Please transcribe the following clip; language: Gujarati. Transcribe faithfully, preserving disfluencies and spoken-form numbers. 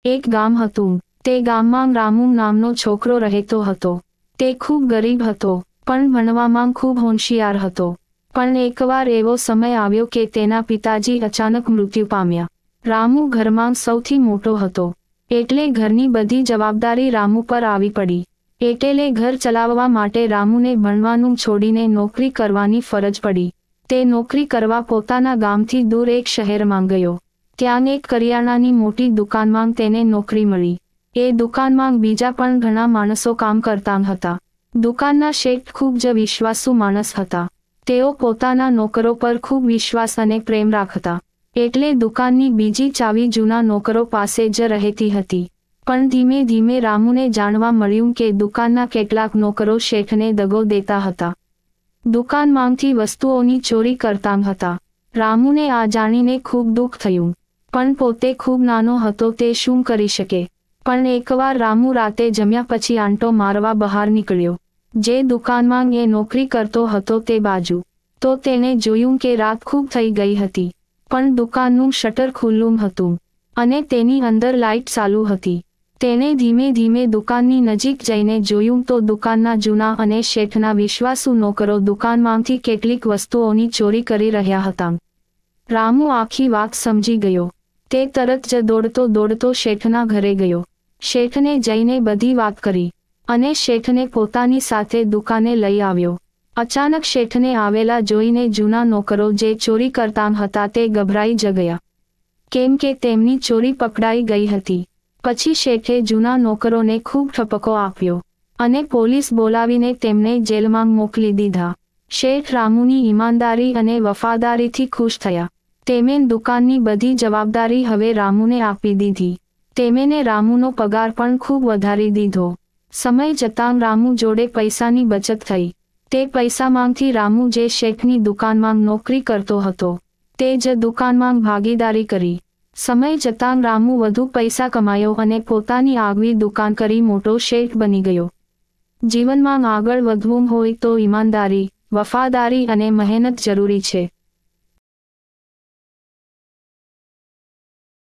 એક ગામ હતું. તે ગામમાં રામુ નામનો છોકરો રહેતો હતો. તે ખૂબ ગરીબ હતો, પણ ભણવામાં ખૂબ હોશિયાર હતો. પણ એકવાર એવો સમય આવ્યો કે તેના પિતાજી અચાનક મૃત્યુ પામ્યા. રામુ ઘરમાં સૌથી મોટો હતો, એટલે ઘરની બધી જવાબદારી રામુ પર આવી પડી. એટલે ઘર ચલાવવા માટે રામુને ભણવાનું છોડીને નોકરી કરવાની ફરજ પડી. તે નોકરી કરવા પોતાના ગામથી દૂર એક શહેરમાં ગયો. ત્યાં એક કરિયાણાની મોટી દુકાનમાં તેને નોકરી મળી. એ દુકાનમાં બીજા પણ ઘણા માણસો કામ કરતા હતા. દુકાનના શેઠ ખૂબ જ વિશ્વાસુ માણસ હતા. તેઓ પોતાના નોકરો પર ખૂબ વિશ્વાસ અને પ્રેમ રાખતા. એટલે દુકાનની બીજી ચાવી જૂના નોકરો પાસે જ રહેતી હતી. પણ ધીમે ધીમે રામુને જાણવા મળ્યું કે દુકાનના કેટલાક નોકરો શેઠને દગો દેતા હતા. દુકાનમાંથી વસ્તુઓની ચોરી કરતા હતા. રામુને આ જાણીને ખૂબ દુઃખ થયું, પણ પોતે ખૂબ નાનો હતો, તે શું કરી શકે. પણ એકવાર રામુ રાતે જમ્યા પછી આંટો મારવા બહાર નીકળ્યો. જે દુકાનમાં એ નોકરી કરતો હતો તે બાજુ. તો તેણે જોયું કે રાત ખૂબ થઈ ગઈ હતી, પણ દુકાનનું શટર ખુલ્લું હતું અને તેની અંદર લાઇટ ચાલુ હતી. તેણે ધીમે ધીમે દુકાનની નજીક જઈને જોયું તો દુકાનના જૂના અને શેઠના વિશ્વાસુ નોકરો દુકાનમાંથી કેટલીક વસ્તુઓની ચોરી કરી રહ્યા હતા. રામુ આખી વાત સમજી ગયો. તે તરત જ દોડતો દોડતો શેઠના ઘરે ગયો. શેઠને જઈને બધી વાત કરી અને શેઠને પોતાની સાથે દુકાને લઈ આવ્યો. અચાનક શેઠને આવેલા જોઈને જૂના નોકરો જે ચોરી કરતા હતા તે ગભરાઈ જ ગયા, કેમ કે તેમની ચોરી પકડાઈ ગઈ હતી. પછી શેઠે જૂના નોકરોને ખૂબ ઠપકો આપ્યો અને પોલીસ બોલાવીને તેમને જેલમાં મોકલી દીધા. શેઠ રામુની ઈમાનદારી અને વફાદારીથી ખુશ થયા. તેમણે દુકાનની બધી જવાબદારી હવે રામુને આપી દીધી. તેમણે રામુનો પગાર પણ ખૂબ વધારી દીધો. સમય જતાં રામુ જોડે પૈસાની બચત થઈ. તે પૈસામાંથી રામુ જે શેઠની દુકાનમાં નોકરી કરતો હતો તે જ દુકાનમાં ભાગીદારી કરી. સમય જતાં રામુ વધુ પૈસા કમાયો અને પોતાની આગવી દુકાન કરી મોટો શેઠ બની ગયો. જીવનમાં આગળ વધવું હોય તો ઈમાનદારી, વફાદારી અને મહેનત જરૂરી છે.